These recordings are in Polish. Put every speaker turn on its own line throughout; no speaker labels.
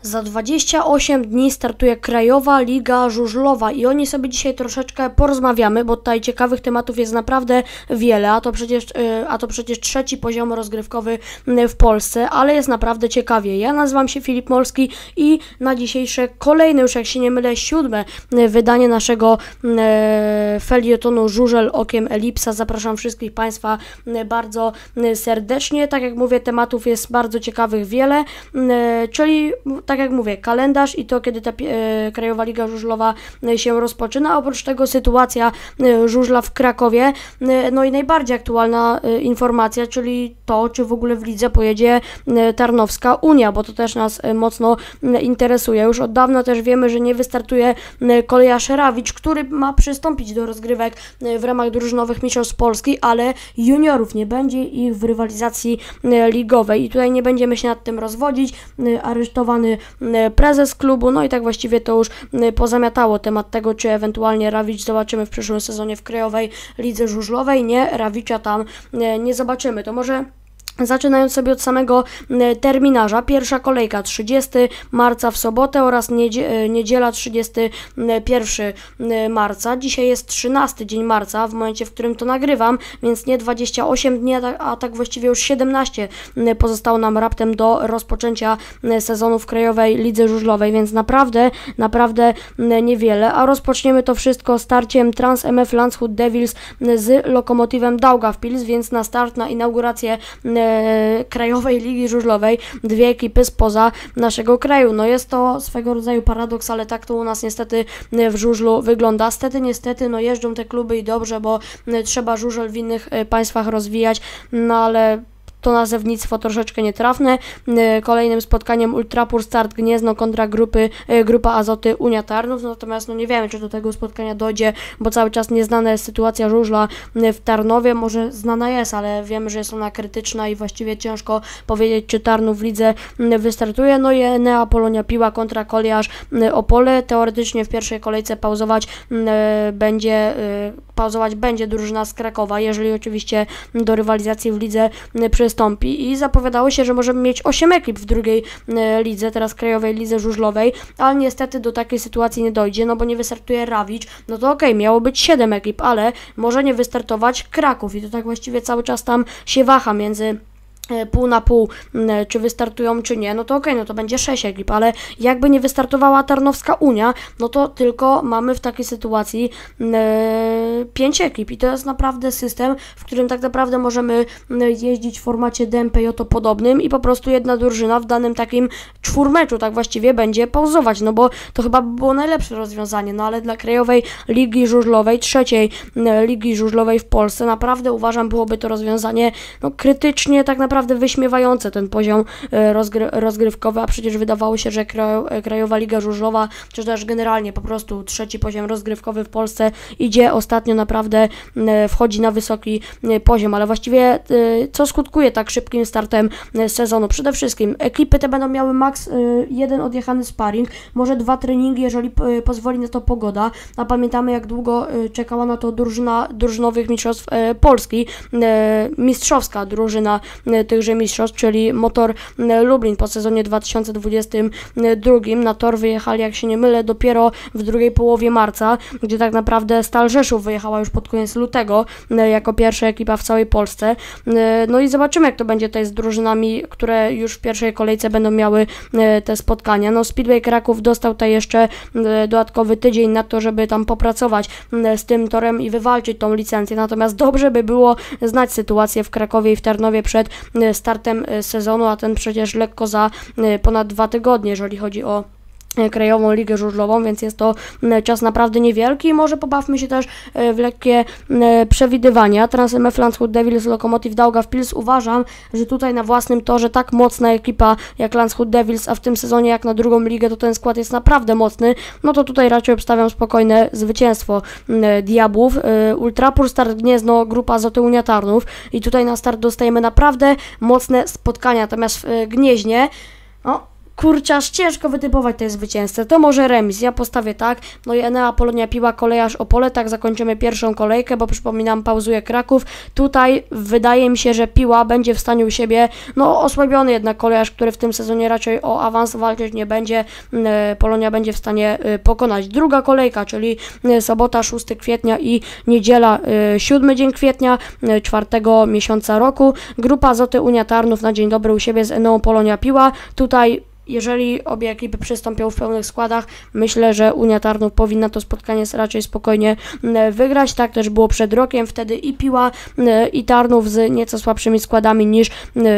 Za 28 dni startuje Krajowa Liga Żużlowa i o niej sobie dzisiaj troszeczkę porozmawiamy, bo tutaj ciekawych tematów jest naprawdę wiele, a to przecież trzeci poziom rozgrywkowy w Polsce, ale jest naprawdę ciekawie. Ja nazywam się Filip Molski i na dzisiejsze kolejne, już jak się nie mylę, 7. wydanie naszego felietonu Żużel okiem Elipsa. Zapraszam wszystkich Państwa bardzo serdecznie. Tak jak mówię, tematów jest bardzo ciekawych wiele, czyli tak jak mówię, kalendarz i to, kiedy ta Krajowa Liga Żużlowa się rozpoczyna. Oprócz tego sytuacja żużla w Krakowie, no i najbardziej aktualna informacja, czyli to, czy w ogóle w lidze pojedzie Tarnowska Unia, bo to też nas mocno interesuje. Już od dawna też wiemy, że nie wystartuje Kolejarz Rawicz, który ma przystąpić do rozgrywek w ramach drużynowych mistrzostw Polski, ale juniorów nie będzie ich w rywalizacji ligowej i tutaj nie będziemy się nad tym rozwodzić. Aresztowany prezes klubu, no i tak właściwie to już pozamiatało temat tego, czy ewentualnie Rawicz zobaczymy w przyszłym sezonie w Krajowej Lidze Żużlowej. Nie, Rawicza tam nie zobaczymy. To może zaczynając sobie od samego terminarza, pierwsza kolejka 30 marca w sobotę oraz niedziela 31 marca. Dzisiaj jest 13 dzień marca, w momencie, w którym to nagrywam, więc nie 28 dni, a tak właściwie już 17 pozostało nam raptem do rozpoczęcia sezonu w Krajowej Lidze Żużlowej, więc naprawdę niewiele, a rozpoczniemy to wszystko starciem Trans MF Landshut Devils z Lokomotywem Daugavpils, więc na start, na inaugurację Krajowej Ligi Żużlowej dwie ekipy spoza naszego kraju. No jest to swego rodzaju paradoks, ale tak to u nas niestety w żużlu wygląda. Niestety, no jeżdżą te kluby i dobrze, bo trzeba żużel w innych państwach rozwijać, no ale to nazewnictwo troszeczkę nietrafne. Kolejnym spotkaniem Ultrapur Start Gniezno kontra Grupa Azoty Unia Tarnów, natomiast no nie wiemy, czy do tego spotkania dojdzie, bo cały czas nieznana jest sytuacja żużla w Tarnowie, może znana jest, ale wiemy, że jest ona krytyczna i właściwie ciężko powiedzieć, czy Tarnów w lidze wystartuje. No i Enea Polonia Piła kontra Kolejarz Opole. Teoretycznie w pierwszej kolejce pauzować będzie drużyna z Krakowa, jeżeli oczywiście do rywalizacji w lidze przystąpi, i zapowiadało się, że możemy mieć 8 ekip w drugiej lidze, teraz Krajowej Lidze Żużlowej, ale niestety do takiej sytuacji nie dojdzie, no bo nie wystartuje Rawicz, no to okej, miało być 7 ekip, ale może nie wystartować Kraków i to tak właściwie cały czas tam się waha między pół na pół, czy wystartują, czy nie, no to okej, no to będzie 6 ekip, ale jakby nie wystartowała Tarnowska Unia, no to tylko mamy w takiej sytuacji 5 ekip i to jest naprawdę system, w którym tak naprawdę możemy jeździć w formacie DMPJ podobnym i po prostu jedna drużyna w danym takim czwórmeczu tak właściwie będzie pauzować, no bo to chyba by było najlepsze rozwiązanie, no ale dla Krajowej Ligi Żużlowej, trzeciej Ligi Żużlowej w Polsce, naprawdę uważam, byłoby to rozwiązanie no krytycznie tak naprawdę wyśmiewające ten poziom rozgrywkowy, a przecież wydawało się, że Krajowa Liga Żużlowa, czy też generalnie po prostu trzeci poziom rozgrywkowy w Polsce idzie ostatnio naprawdę, wchodzi na wysoki poziom, ale właściwie co skutkuje tak szybkim startem sezonu? Przede wszystkim ekipy te będą miały maks jeden odjechany sparring, może 2 treningi, jeżeli pozwoli na to pogoda, a pamiętamy, jak długo czekała na to drużyna drużynowych mistrzostw Polski, mistrzowska drużyna tychże mistrzostw, czyli Motor Lublin po sezonie 2022. Na tor wyjechali, jak się nie mylę, dopiero w drugiej połowie marca, gdzie tak naprawdę Stal Rzeszów wyjechała już pod koniec lutego jako pierwsza ekipa w całej Polsce. No i zobaczymy, jak to będzie tutaj z drużynami, które już w pierwszej kolejce będą miały te spotkania. No Speedway Kraków dostał tutaj jeszcze dodatkowy tydzień na to, żeby tam popracować z tym torem i wywalczyć tą licencję, natomiast dobrze by było znać sytuację w Krakowie i w Tarnowie przed startem sezonu, a ten przecież lekko za ponad 2 tygodnie, jeżeli chodzi o Krajową Ligę Żużlową, więc jest to czas naprawdę niewielki i może pobawmy się też w lekkie przewidywania. Trans MF Landshut Devils Lokomotiv Daugavpils, uważam, że tutaj na własnym torze tak mocna ekipa jak Landshut Devils, a w tym sezonie jak na drugą ligę to ten skład jest naprawdę mocny, no to tutaj raczej obstawiam spokojne zwycięstwo Diabłów. Ultrapur Start Gniezno, Grupa Azoty Unia Tarnów i tutaj na start dostajemy naprawdę mocne spotkania, natomiast w Gnieźnie Kurczę, aż ciężko wytypować tej zwycięzcę. To może remis, ja postawię tak. No i Enea Polonia Piła, Kolejarz Opole, tak zakończymy pierwszą kolejkę, bo przypominam, pauzuje Kraków. Tutaj wydaje mi się, że Piła będzie w stanie u siebie, no osłabiony jednak Kolejarz, który w tym sezonie raczej o awans walczyć nie będzie. Polonia będzie w stanie pokonać. Druga kolejka, czyli sobota 6 kwietnia i niedziela 7 dzień kwietnia, 4 miesiąca roku. Grupa Azoty Unia Tarnów na dzień dobry u siebie z Eneą Polonia Piła. Tutaj jeżeli obie ekipy przystąpią w pełnych składach, myślę, że Unia Tarnów powinna to spotkanie raczej spokojnie wygrać. Tak też było przed rokiem, wtedy i Piła, i Tarnów z nieco słabszymi składami niż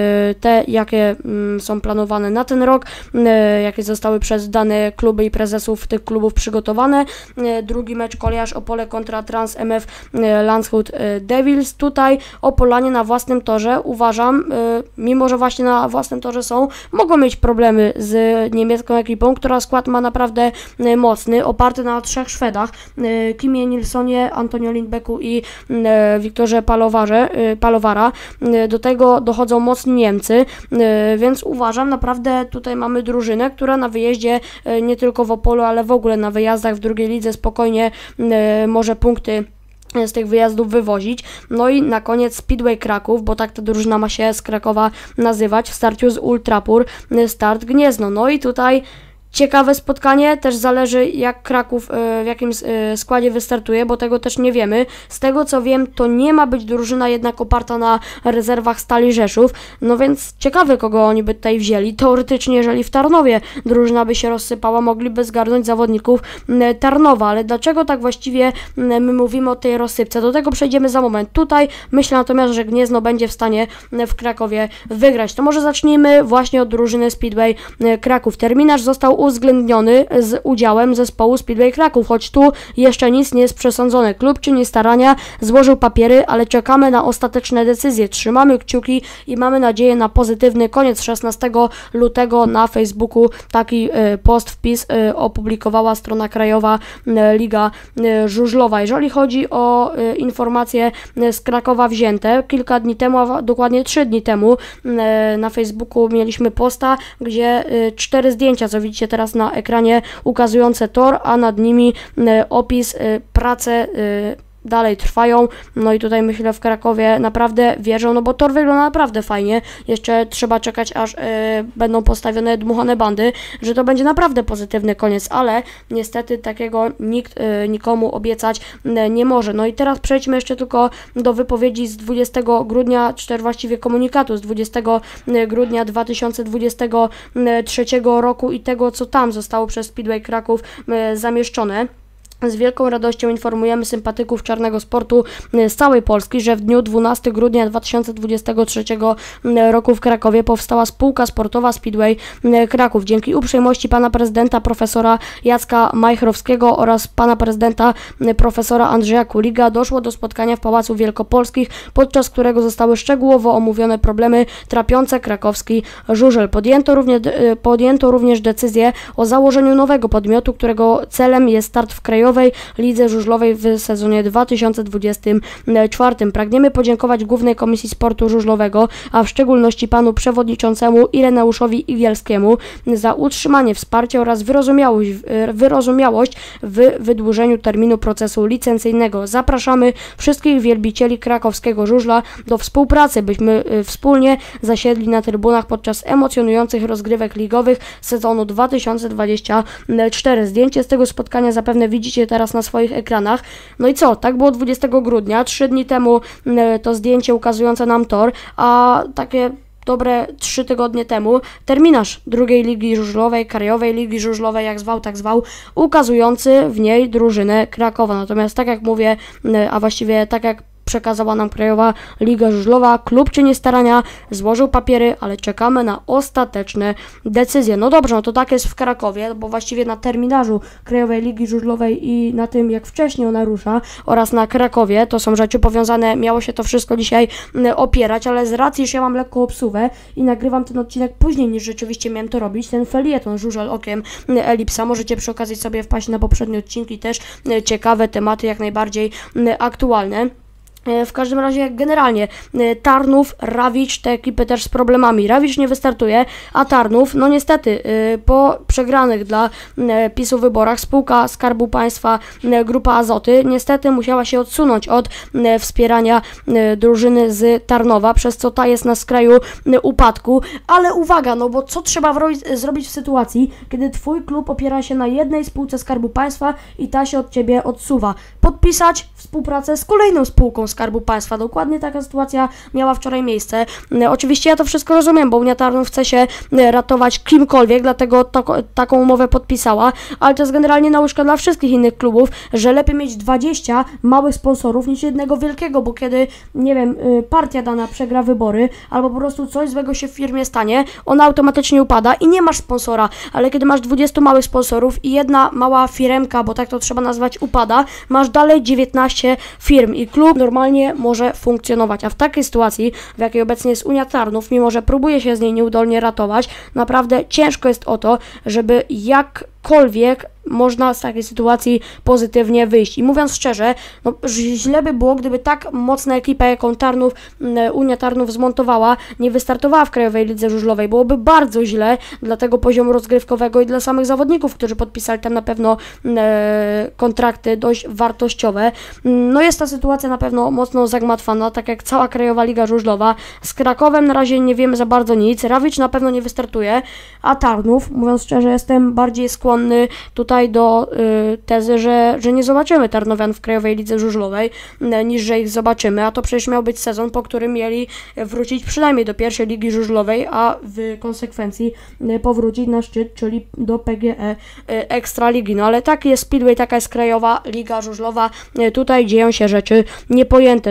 te, jakie są planowane na ten rok, jakie zostały przez dane kluby i prezesów tych klubów przygotowane. Drugi mecz Kolejarz Opole kontra Trans MF Landshut Devils. Tutaj Opolanie na własnym torze, uważam, mimo że właśnie na własnym torze mogą mieć problemy z niemiecką ekipą, która skład ma naprawdę mocny, oparty na 3 Szwedach, Kimie Nilssonie, Antonio Lindbecku i Wiktorze Palowara. Do tego dochodzą mocni Niemcy, więc uważam, naprawdę tutaj mamy drużynę, która na wyjeździe nie tylko w Opolu, ale w ogóle na wyjazdach w drugiej lidze spokojnie może punkty z tych wyjazdów wywozić. No i na koniec Speedway Kraków, bo tak ta drużyna ma się z Krakowa nazywać, w starciu z Ultrapur, Start Gniezno. No i tutaj ciekawe spotkanie, też zależy jak Kraków w jakim składzie wystartuje, bo tego też nie wiemy. Z tego co wiem, to nie ma być drużyna jednak oparta na rezerwach Stali Rzeszów, no więc ciekawe kogo oni by tutaj wzięli. Teoretycznie jeżeli w Tarnowie drużyna by się rozsypała, mogliby zgarnąć zawodników Tarnowa, ale dlaczego tak właściwie my mówimy o tej rozsypce? Do tego przejdziemy za moment. Tutaj myślę natomiast, że Gniezno będzie w stanie w Krakowie wygrać. To może zacznijmy właśnie od drużyny Speedway Kraków. Terminarz został uwzględniony z udziałem zespołu Speedway Kraków, choć tu jeszcze nic nie jest przesądzone. Klub czyni starania, złożył papiery, ale czekamy na ostateczne decyzje. Trzymamy kciuki i mamy nadzieję na pozytywny koniec. 16 lutego na Facebooku taki wpis opublikowała strona krajowa Liga Żużlowa. Jeżeli chodzi o informacje z Krakowa wzięte, kilka dni temu, a dokładnie 3 dni temu na Facebooku mieliśmy posta, gdzie 4 zdjęcia, co widzicie teraz na ekranie, ukazujące tor, a nad nimi opis, prace dalej trwają. No i tutaj myślę w Krakowie naprawdę wierzą, no bo tor wygląda naprawdę fajnie. Jeszcze trzeba czekać aż będą postawione dmuchane bandy, że to będzie naprawdę pozytywny koniec, ale niestety takiego nikt nikomu obiecać nie może. No i teraz przejdźmy jeszcze tylko do wypowiedzi z 20 grudnia, czy właściwie komunikatu z 20 grudnia 2023 roku i tego, co tam zostało przez Speedway Kraków zamieszczone. Z wielką radością informujemy sympatyków czarnego sportu z całej Polski, że w dniu 12 grudnia 2023 roku w Krakowie powstała spółka sportowa Speedway Kraków. Dzięki uprzejmości pana prezydenta profesora Jacka Majchrowskiego oraz pana prezydenta profesora Andrzeja Kuliga doszło do spotkania w Pałacu Wielkopolskich, podczas którego zostały szczegółowo omówione problemy trapiące krakowski żużel. Podjęto również decyzję o założeniu nowego podmiotu, którego celem jest start w krajowej Lidze Żużlowej w sezonie 2024. Pragniemy podziękować Głównej Komisji Sportu Żużlowego, a w szczególności panu przewodniczącemu Ireneuszowi Igielskiemu za utrzymanie wsparcia oraz wyrozumiałość w wydłużeniu terminu procesu licencyjnego. Zapraszamy wszystkich wielbicieli krakowskiego żużla do współpracy, byśmy wspólnie zasiedli na trybunach podczas emocjonujących rozgrywek ligowych sezonu 2024. Zdjęcie z tego spotkania zapewne widzicie teraz na swoich ekranach. No i co? Tak było 20 grudnia, 3 dni temu to zdjęcie ukazujące nam tor, a takie dobre 3 tygodnie temu terminarz drugiej ligi żużlowej, krajowej ligi żużlowej, jak zwał, tak zwał, ukazujący w niej drużynę Krakowa. Natomiast tak jak mówię, a właściwie tak jak przekazała nam Krajowa Liga Żużlowa, klub czyni starania, złożył papiery, ale czekamy na ostateczne decyzje. No dobrze, no to tak jest w Krakowie, bo właściwie na terminarzu Krajowej Ligi Żużlowej i na tym, jak wcześniej ona rusza, oraz na Krakowie, to są rzeczy powiązane, miało się to wszystko dzisiaj opierać, ale z racji, że ja mam lekką obsuwę i nagrywam ten odcinek później niż rzeczywiście miałem to robić, ten felieton Żużel okiem Elipsa, możecie przy okazji sobie wpaść na poprzednie odcinki, też ciekawe tematy, jak najbardziej aktualne. W każdym razie generalnie Tarnów, Rawicz, te ekipy też z problemami. Rawicz nie wystartuje, a Tarnów, no niestety po przegranych dla PiS-u wyborach spółka Skarbu Państwa Grupa Azoty niestety musiała się odsunąć od wspierania drużyny z Tarnowa, przez co ta jest na skraju upadku. Ale uwaga, no bo co trzeba zrobić w sytuacji, kiedy twój klub opiera się na jednej spółce Skarbu Państwa i ta się od ciebie odsuwa? Podpisać współpracę z kolejną spółką Skarbu Państwa. Dokładnie taka sytuacja miała wczoraj miejsce. Oczywiście ja to wszystko rozumiem, bo Unia Tarnów chce się ratować kimkolwiek, dlatego taką umowę podpisała, ale to jest generalnie nauczka dla wszystkich innych klubów, że lepiej mieć 20 małych sponsorów niż jednego wielkiego, bo kiedy, nie wiem, partia dana przegra wybory, albo po prostu coś złego się w firmie stanie, ona automatycznie upada i nie masz sponsora, ale kiedy masz 20 małych sponsorów i jedna mała firemka, bo tak to trzeba nazwać, upada, masz dalej 19 firm i klub normalnie może funkcjonować, a w takiej sytuacji, w jakiej obecnie jest Unia Tarnów, mimo że próbuje się z niej nieudolnie ratować, naprawdę ciężko jest o to, żeby jakkolwiek można z takiej sytuacji pozytywnie wyjść. I mówiąc szczerze, no źle by było, gdyby tak mocna ekipa, jaką Unia Tarnów zmontowała, nie wystartowała w Krajowej Lidze Żużlowej. Byłoby bardzo źle dla tego poziomu rozgrywkowego i dla samych zawodników, którzy podpisali tam na pewno kontrakty dość wartościowe. No jest ta sytuacja na pewno mocno zagmatwana, tak jak cała Krajowa Liga Żużlowa. Z Krakowem na razie nie wiemy za bardzo nic. Rawicz na pewno nie wystartuje, a Tarnów, mówiąc szczerze, jestem bardziej skłonny tutaj do tezy, że nie zobaczymy Tarnowian w Krajowej Lidze Żużlowej, niż że ich zobaczymy, a to przecież miał być sezon, po którym mieli wrócić przynajmniej do pierwszej ligi żużlowej, a w konsekwencji powrócić na szczyt, czyli do PGE Ekstraligi. No ale taki jest Speedway, taka jest Krajowa Liga Żużlowa, tutaj dzieją się rzeczy niepojęte.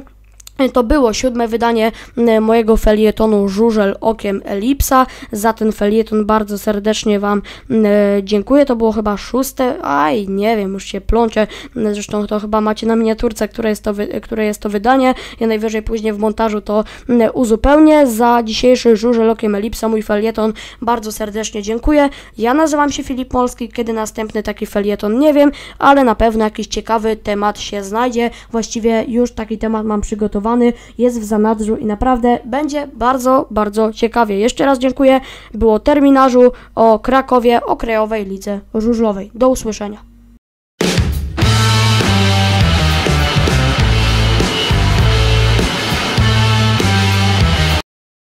To było 7. wydanie mojego felietonu Żużel okiem Elipsa. Za ten felieton bardzo serdecznie Wam dziękuję. To było chyba 6. Aj, nie wiem, już się plączę. Zresztą to chyba macie na miniaturce, które jest to wydanie. Ja najwyżej później w montażu to uzupełnię. Za dzisiejszy Żużel okiem Elipsa, mój felieton, bardzo serdecznie dziękuję. Ja nazywam się Filip Molski. Kiedy następny taki felieton, nie wiem, ale na pewno jakiś ciekawy temat się znajdzie. Właściwie już taki temat mam przygotowany. Jest w zanadrzu i naprawdę będzie bardzo, bardzo ciekawie. Jeszcze raz dziękuję. Było Terminarzu o Krakowie, o Krajowej Lidze Żużlowej. Do usłyszenia.